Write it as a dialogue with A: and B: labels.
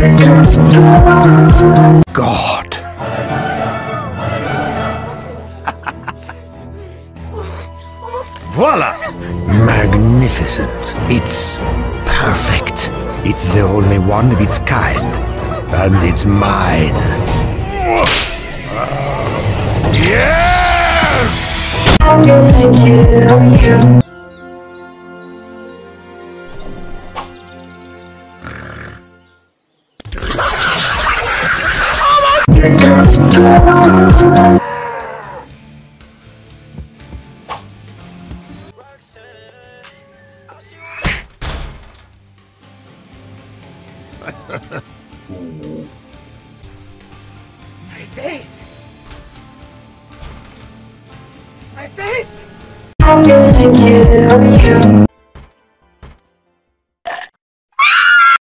A: God. Voila! Magnificent. It's perfect. It's the only one of its kind. And it's mine. Yes! I'm gonna kill you.
B: My face! My face!
C: I'm gonna kill you.